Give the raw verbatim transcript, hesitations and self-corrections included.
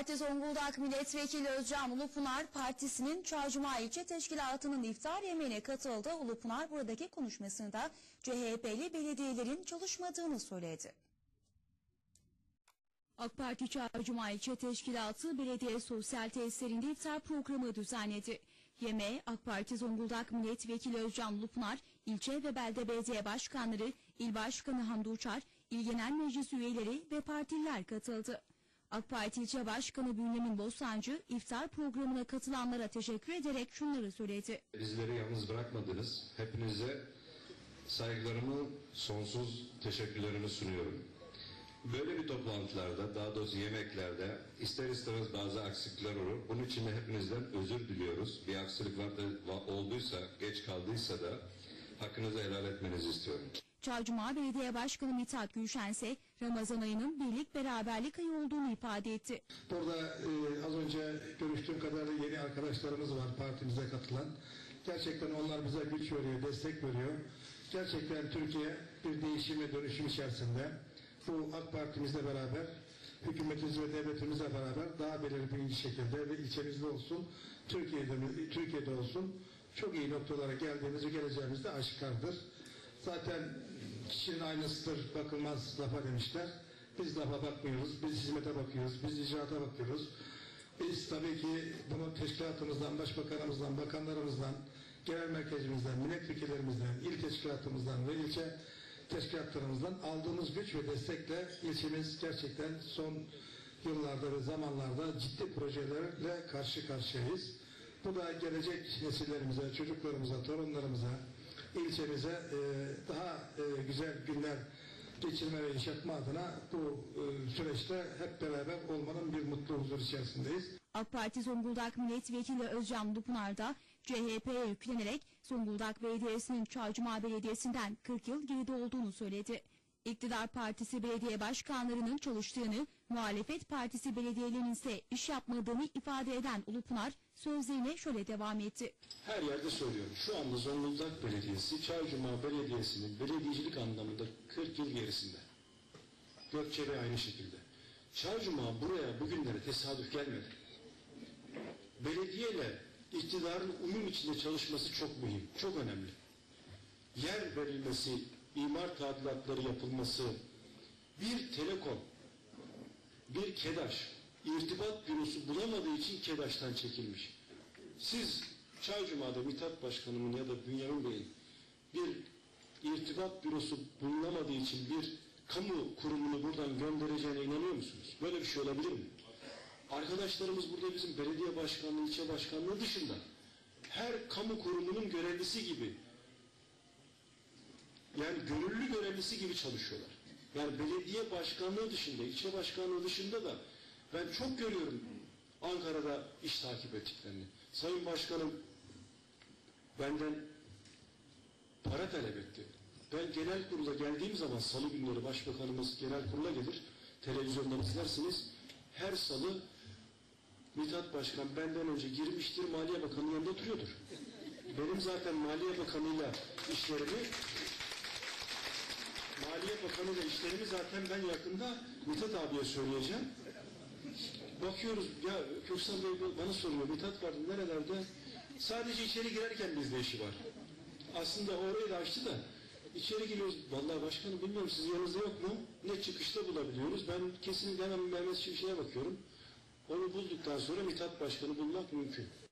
Parti Zonguldak Milletvekili Özcan Ulupınar, partisinin Çaycuma İlçe Teşkilatı'nın iftar yemeğine katıldı. Ulupınar buradaki konuşmasında C H P'li belediyelerin çalışmadığını söyledi. AK Parti Çaycuma İlçe Teşkilatı belediye sosyal tesislerinde iftar programı düzenledi. Yemeğe AK Parti Zonguldak Milletvekili Özcan Ulupınar, ilçe ve belde belediye başkanları, il başkanı Hamdi Uçar, il genel meclis üyeleri ve partililer katıldı. AK Parti İlçe Başkanı Bünyamin Bostancı iftar programına katılanlara teşekkür ederek şunları söyledi. Bizleri yalnız bırakmadınız. Hepinize saygılarımı, sonsuz teşekkürlerimi sunuyorum. Böyle bir toplantılarda, daha doğrusu yemeklerde ister istemez bazı aksilikler olur. Bunun için de hepinizden özür diliyoruz. Bir aksilik var da, olduysa, geç kaldıysa da hakkınızı helal etmenizi istiyorum. Çaycuma Belediye Başkanı Mithat Gülşen ise Ramazan ayının birlik beraberlik ayı olduğunu ifade etti. Burada e, az önce görüştüğüm kadarıyla yeni arkadaşlarımız var partimize katılan. Gerçekten onlar bize güç veriyor, destek veriyor. Gerçekten Türkiye bir değişim ve dönüşüm içerisinde. Bu AK Parti'mizle beraber, hükümetimiz ve devletimizle beraber daha belirli bir şekilde ve ilçemizde olsun, Türkiye'de, Türkiye'de olsun çok iyi noktalara geldiğimiz ve geleceğimiz de aşikardır. Zaten kişinin aynısıdır, bakılmaz lafa demişler. Biz lafa bakmıyoruz, biz hizmete bakıyoruz, biz icraata bakıyoruz. Biz tabii ki bunu teşkilatımızdan, başbakanımızdan, bakanlarımızdan, genel merkezimizden, milletvekillerimizden, il teşkilatımızdan ve ilçe teşkilatlarımızdan aldığımız güç ve destekle ilçemiz gerçekten son yıllarda ve zamanlarda ciddi projelerle karşı karşıyayız. Bu da gelecek nesillerimize, çocuklarımıza, torunlarımıza, ilçemize e, daha e, güzel günler geçirme ve yaşatma adına bu e, süreçte hep beraber olmanın bir mutlu huzur içerisindeyiz. AK Parti Zonguldak Milletvekili Özcan Ulupınar da C H P'ye yüklenerek Zonguldak Belediyesi'nin Çaycuma Belediyesi'nden kırk yıl geride olduğunu söyledi. İktidar Partisi belediye başkanlarının çalıştığını, muhalefet partisi belediyelerinin ise iş yapmadığını ifade eden Ulupınar sözlerine şöyle devam etti. Her yerde söylüyorum. Şu anda Zonguldak Belediyesi, Çaycuma Belediyesi'nin belediyecilik anlamında kırk yıl gerisinde. Gökçe'de aynı şekilde. Çaycuma buraya bugünlere tesadüf gelmedi. Belediyeyle iktidarın uyum içinde çalışması çok mühim, çok önemli. Yer verilmesi, imar tadilatları yapılması, bir telekom, bir KEDAŞ, irtibat bürosu bulamadığı için KEDAŞ'tan çekilmiş. Siz Çaycuma'da Mithat Başkanımın ya da Bünyamin Bey'in bir irtibat bürosu bulunamadığı için bir kamu kurumunu buradan göndereceğine inanıyor musunuz? Böyle bir şey olabilir mi? Arkadaşlarımız burada bizim belediye başkanlığı, ilçe başkanlığı dışında her kamu kurumunun görevlisi gibi, yani gönüllü görevlisi gibi çalışıyorlar. Yani belediye başkanlığı dışında, ilçe başkanlığı dışında da ben çok görüyorum Ankara'da iş takip ettiklerini. Sayın Başkanım benden para talep etti. Ben genel kurula geldiğim zaman salı günleri başbakanımız genel kurula gelir. Televizyondan izlersiniz. Her salı Mithat Başkan benden önce girmiştir, Maliye Bakanı'nın yanında oturuyordur. Benim zaten Maliye Bakanı'yla işlerimi Maliye Bakanı'yla işlerimi zaten ben yakında Mithat abiye söyleyeceğim. Bakıyoruz ya, Köksal Bey bana soruyor, Mithat vardı nerelerde? Sadece içeri girerken bizde işi var. Aslında orayı da açtı da içeri giriyoruz. Vallahi başkanım bilmiyorum, sizin yanınızda yok mu? Ne çıkışta bulabiliyoruz? Ben kesinlikle hemen Mehmet Şimşek'e bakıyorum. Onu bulduktan sonra Mithat Başkanı bulmak mümkün.